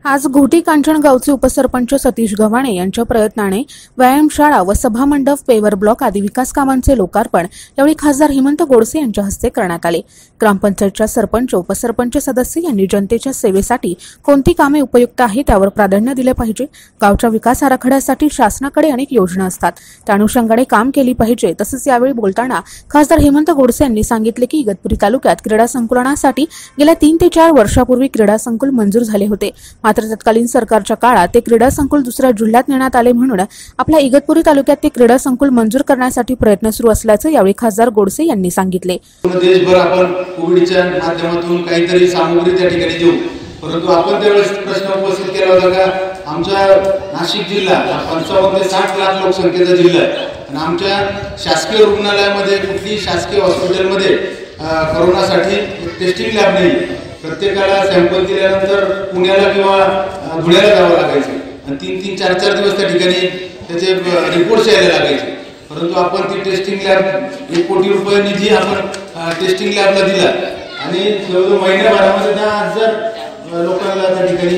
आज घोटी कांचन गावचे उपसरपंच सतीश गव्हाणे यांच्या प्रयत्नाने व्यायामशाळा व सभामंडप पेवर ब्लॉक आदी विकास कामांचे लोकार्पण यावेळी खासदार हेमंत गोडसे यांच्या हस्ते करण्यात आले। ग्रामपंचायतच्या सरपंच उपसरपंच सदस्य यांनी जनतेच्या सेवेसाठी कोणती कामे उपयुक्त आहेत त्यावर प्राधान्य दिले पाहिजे। गावच्या विकास आराखड्यासाठी शासनाकडे अनेक योजना असतात, त्या अनुषंगाने काम केली पाहिजे। तसेच यावेळी बोलताना खासदार हेमंत गोडसे यांनी सांगितले की इगतपुरी तालुक्यात क्रीडा संकुलनासाठी गेल्या 3 ते 4 वर्षापूर्वी क्रीडा संकुल मंजूर झाले होते, मात्र तत्कालीन सरकारच्या काळात ते क्रीडा संकुल दुसऱ्या जिल्ह्यात नेण्यात आले, म्हणून आपल्या इगतपुरी तालुक्यात ते क्रीडा संकुल मंजूर करण्यासाठी प्रयत्न सुरू असल्याचे यावेळी खासदार गोडसे यांनी सांगितले। देशभर आपण कोविडच्या माध्यमातून काहीतरी सामग्री त्या ठिकाणी देऊ, परंतु आपण त्यावेळेस प्रश्न उपस्थित केला होता का आमच्या नाशिक जिल्हा 55 ते 60 लाख लोकसंख्येचा जिल्हा आहे आणि आमच्या शासकीय रुग्णालयामध्ये कुठली शासकीय हॉस्पिटलमध्ये कोरोनासाठी टेस्टिंग लॅब नाही। प्रत्येकाला सॅम्पल दिल्यानंतर पुण्याला किंवा धुळ्याला जावं लागायचं आणि 3-3, 4-4 दिवस त्या ठिकाणी त्याचे रिपोर्ट्स यायला लागायचे, परंतु आपण ती टेस्टिंग लॅब 1 कोटी रुपये निधी आपण टेस्टिंग लॅबला दिला आणि जवळजवळ महिन्याभरामध्ये 10,000 लोकांना त्या ठिकाणी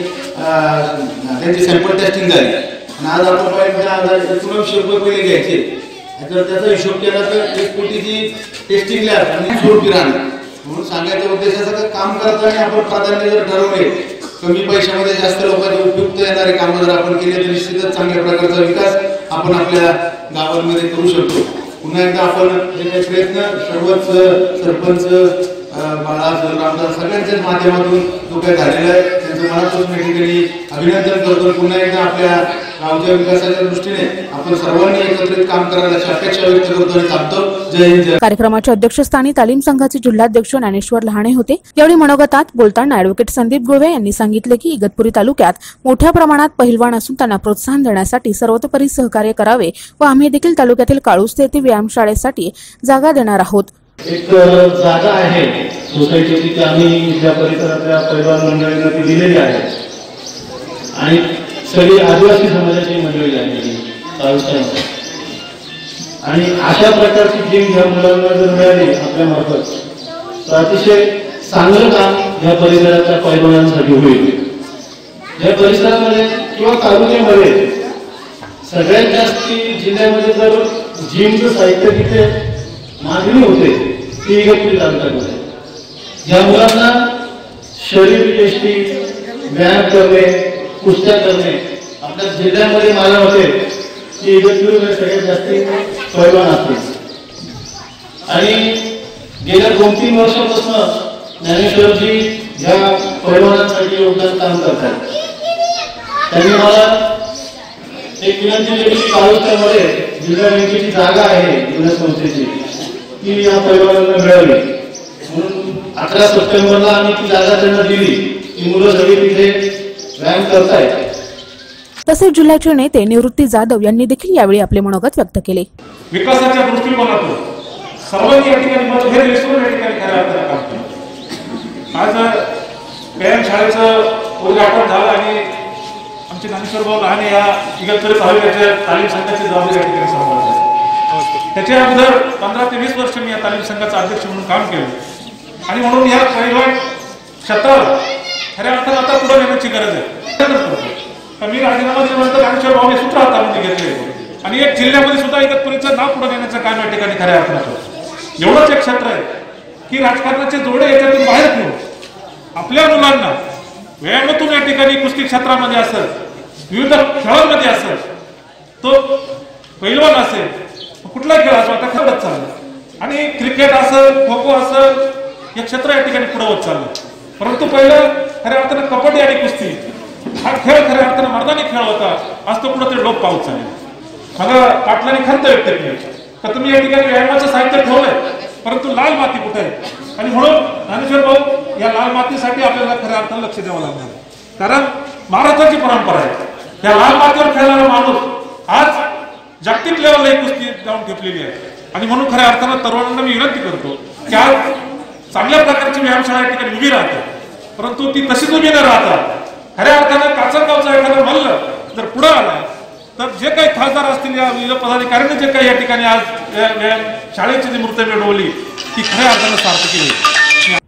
त्यांची सॅम्पल टेस्टिंग झाली आणि आज आपण पाहिजे 10,000 रुपये पहिले घ्यायचे। जर त्याचा हिशोब केला तर 1 कोटीची टेस्टिंग लॅब आणि स्वरूपी राहणार म्हणून सांगायच्या उद्देशाचं काम करताना आपण प्राधान्य जर ठरवले, कमी पैशामध्ये जास्त लोकांचे उपयुक्त येणारे कामं जर आपण केले तर निश्चितच चांगल्या प्रकारचा विकास आपण आपल्या गावांमध्ये करू शकतो। पुन्हा एकदा आपण हे काही प्रयत्न सर्वच सरपंच बाळा रामदास सगळ्यांच्याच माध्यमातून जो काही झालेला आहे त्यांचं मनापासून या ठिकाणी अभिनंदन करतो। पुन्हा एकदा आपल्या गावच्या विकासाच्या दृष्टीने आपण सर्वांनी एकत्रित काम करायला अशी अपेक्षा व्यक्त करतो आणि थांबतो। जय हिंद। कार्यक्रमाच्या अध्यक्षस्थानी तालीम संघाचे जिल्हाध्यक्ष ज्ञानेश्वर लहाणे होते। यावेळी मनोगतात बोलताना ॲडव्होकेट संदीप गुळवे यांनी सांगितले की इगतपुरी तालुक्यात मोठ्या प्रमाणात पहिलवान असून त्यांना प्रोत्साहन देण्यासाठी सर्वतोपरी सहकार्य करावे व आम्ही देखील तालुक्यातील काळुस्ते येथे व्यायामशाळेसाठी जागा देणार आहोत। एक जागा आहे सोसायटीची ती आम्ही ज्या परिसरातल्या पहिलवान मंडळींना ती दिलेली आहे आणि सगळी आदिवासी समाजाची मंडळी आहे आणि अशा प्रकारची जिम ह्या मुलांना जर मिळाली आपल्या मार्फत तर अतिशय चांगलं काम या परिसराच्या पहिलवानांसाठी होईल। या परिसरामध्ये किंवा तालुक्यामध्ये सगळ्यात जास्त जिल्ह्यामध्ये जर जिमचं साहित्य तिथे मागणी होते ती इगतपुरी तालुक्यामध्ये। या मुलांना शरीर यष्टी व्यायाम करणे, कुस्त्या करणे आपल्या जिल्ह्यामध्ये मला होते की इगतपुरीमध्ये सगळ्यात जास्त पैलवान असतील आणि गेल्या 2-3 वर्षापासून ज्ञानेश्वरजी या पैलवानांसाठी योगदान काम करतात। त्यांनी मला एक विनंती केली की काळुस्त्यामध्ये जिल्हा बँकेची जागा आहे जिल्हा संस्थेची ती या पैलवानांना मिळाली, म्हणून 11 सप्टेंबरला आम्ही ती जागा त्यांना दिली। ती मुलं सगळी तिथे व्यायाम करतायत। तसेच जिल्ह्याचे नेते निवृत्ती जाधव यांनी देखील यावेळी आपले मनोगत व्यक्त केले। विकासाच्या दृष्टिकोनातून सर्वांनी या ठिकाणी मतभेद विसरून या ठिकाणी खऱ्या अर्थाने काम केलं। आज व्यायामशाळेचं उद्घाटन झालं आणि आमचे ज्ञानेश्वर भाऊ लहाने या इगतपुरी तालुक्याच्या तालीम संघाची जबाबदारी या ठिकाणी सांभाळत आहे। त्याच्या अगोदर 15 ते 20 वर्ष मी या तालीम संघाचा अध्यक्ष म्हणून काम केलं आणि म्हणून या पैलवान क्षेत्राला खऱ्या अर्थाने आता पुढे नेण्याची गरज आहे। मी राजीनामा दिल्यानंतर ज्ञानेश्वर भाऊने सूत्र हातामध्ये घेतले आणि एक जिल्ह्यामध्ये सुद्धा इगतपुरीचं नाव पुढे नेण्याचं काम या ठिकाणी खऱ्या अर्थाने होतं। एवढंच एक क्षेत्र आहे की राजकारणाचे जोडे याच्यातून बाहेर घेऊन आपल्या मुलांना व्यायामातून या ठिकाणी कुस्ती क्षेत्रामध्ये असेल, विविध खेळांमध्ये असेल, तो पैलवान असेल, कुठला खेळ असो आता खेळत चाललं आणि क्रिकेट असेल, खो खो असेल, हे क्षेत्र या ठिकाणी पुढे होत चाललं। परंतु पहिलं खऱ्या अर्थानं कबड्डी आणि कुस्ती हा खेळ खऱ्या अर्थानं मर्दानी खेळ होता, आज तो कुठेतरी लोप पावत चालला। मला पाटलांनी खंत व्यक्त केली तर तुम्ही या ठिकाणी व्यायामाचं साहित्य ठेवलंय, परंतु लाल माती कुठे आहे आणि म्हणून ज्ञानेश्वर भाऊ या लाल मातीसाठी आपल्याला खऱ्या अर्थानं लक्ष द्यावं लागणार, कारण महाराष्ट्राची परंपरा आहे। या लाल मातीवर खेळणारा माणूस आज जागतिक लेवलला एक कुस्ती जाऊन ठेपलेली आहे आणि म्हणून खऱ्या अर्थानं तरुणांना मी विनंती करतो की आज चांगल्या प्रकारची व्यायामशाळा या ठिकाणी उभी राहते, परंतु ती तशीच उभी न राहता खऱ्या अर्थानं काचरगावचा एखादा मल्ल जर पुढे आला तर जे काही खासदार असतील या विविध पदाधिकाऱ्यांनी जे काही या ठिकाणी आज शाळेची जी मूर्ती मिळवली ती खऱ्या अर्थानं सार्थकी होईल।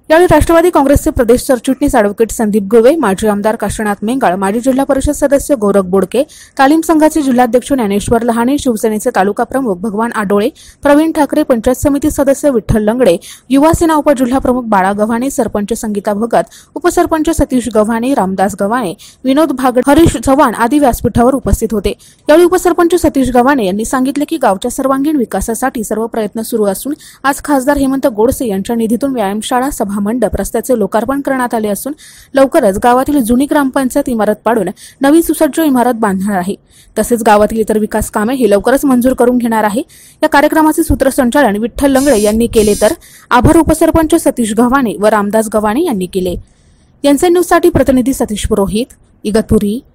यावेळी राष्ट्रवादी काँग्रेसचे प्रदेश सरचिटणीस अॅडव्होकेट संदीप गुळवे, माजी आमदार काशीनाथ मेंगाळ, माजी जिल्हा परिषद सदस्य गोरख बोडके, तालीम संघाचे जिल्हाध्यक्ष ज्ञानेश्वर लहाने, शिवसेनेचे तालुका प्रमुख भगवान आडोळे, प्रवीण ठाकरे, पंचायत समिती सदस्य विठ्ठल लंगडे, युवा सेना उपजिल्हा प्रमुख बाळा गव्हाणे, सरपंच संगीता भगत, उपसरपंच सतीश गव्हाणे, रामदास गव्हाणे, विनोद भागड, हरीश चव्हाण आदी व्यासपीठावर उपस्थित होते। यावेळी उपसरपंच सतीश गव्हाणे यांनी सांगितले की गावच्या सर्वांगीण विकासासाठी सर्व प्रयत्न सुरू असून आज खासदार हेमंत गोडसे यांच्या निधीतून व्यायामशाळा, सभा मंडप, रस्त्याचे लोकार्पण करण्यात आले असून लवकरच गावातील जुनी ग्रामपंचायत इमारत पाडून नवी सुसज्ज इमारत बांधणार आहे। तसेच गावातील इतर विकास कामे ही लवकरच मंजूर करून घेणार आहे। या कार्यक्रमाचे सूत्रसंचालन विठ्ठल लंगडे यांनी केले तर आभार उपसरपंच सतीश गव्हाणे व रामदास गव्हाणे यांनी केले। यांचे न्यूजसाठी प्रतिनिधी सतीश पुरोहित, इगतपुरी।